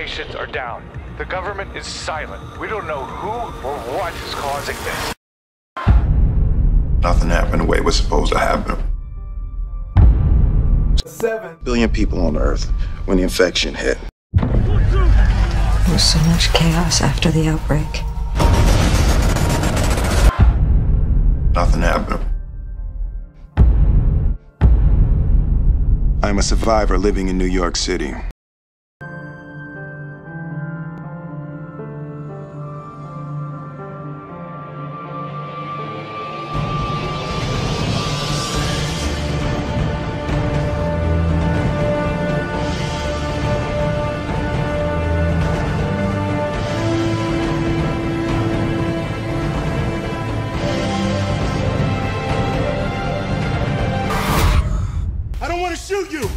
patients are down. The government is silent. We don't know who or what is causing this. Nothing happened the way it was supposed to happen. 7 billion people on Earth when the infection hit. There was so much chaos after the outbreak. Nothing happened. I'm a survivor living in New York City. I don't want to shoot you!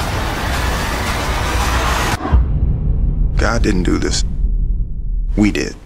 God didn't do this. We did.